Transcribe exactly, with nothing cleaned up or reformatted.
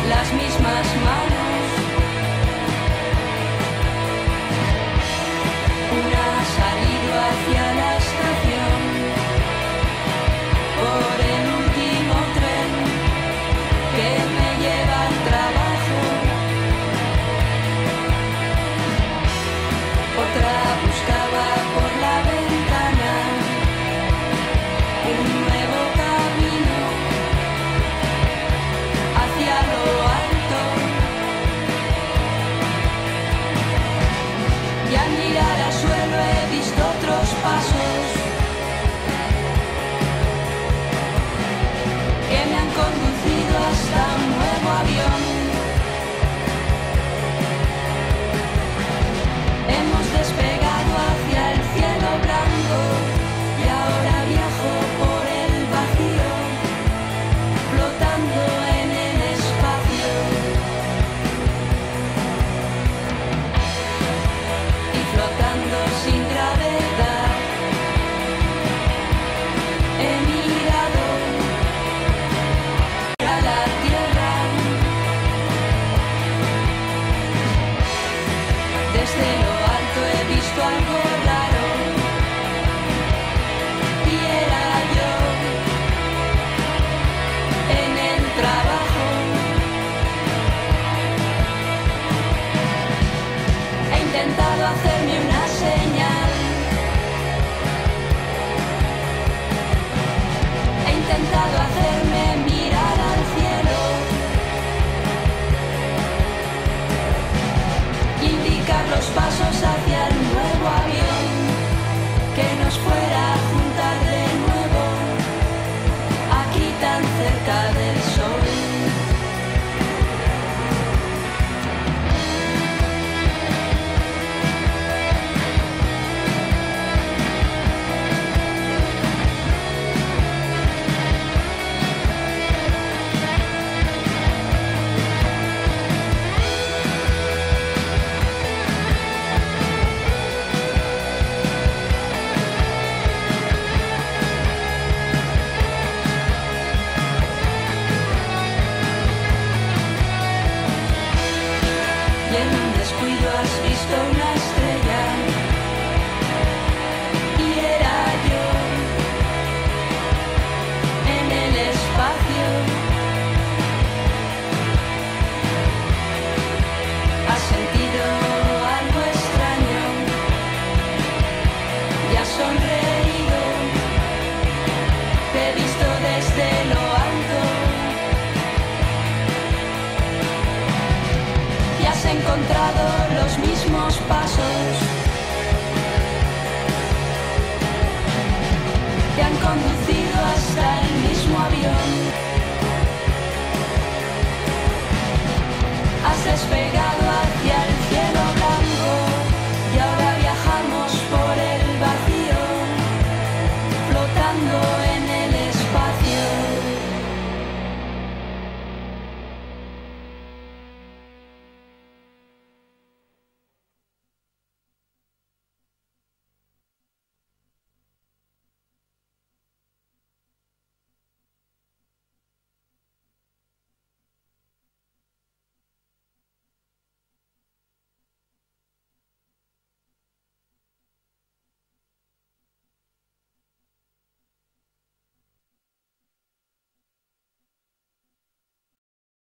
las mismas manos. Una ha salido hacia la estación por el último tren que me lleva al trabajo. Otra buscaba por la ventana un nuevo camino hacia lo alto. Y al mirar al suelo he visto otros pasos que me han conducido hasta un nuevo avión. Hemos despegado hacia el cielo blanco y ahora viajo por el vacío, flotando en el espacio y flotando sin gravedad. He mirado a la tierra desde lo alto, he visto algo raro y era yo en el trabajo. He intentado hacerme una señal, he intentado hacerme mirar al cielo y indicar los pasos hacia el nuevo avión que nos fuera a juntar de nuevo aquí tan cerca del sol. Y en un descuido has visto una estrella y era yo en el espacio. Has sentido algo extraño y has sonreído. Te he visto desde lo alto y has encontrado los mismos pasos que han conducido hasta el mismo avión. Has despegado